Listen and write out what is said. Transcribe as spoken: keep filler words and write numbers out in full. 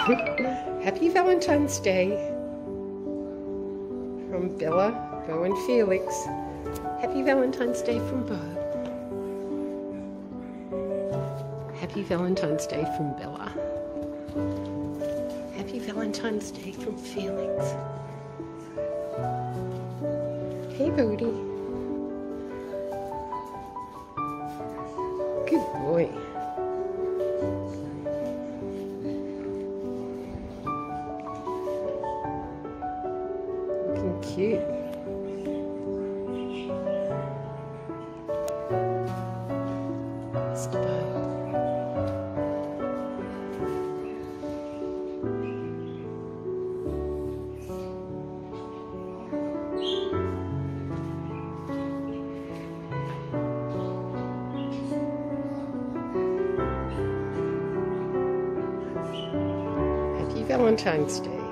Happy Valentine's Day from Bella, Beau and Felix. Happy Valentine's Day from Beau. Happy Valentine's Day from Bella. Happy Valentine's Day from Felix. Hey, Bodie. Good boy. Looking cute. Mister Beau. Happy Valentine's Day.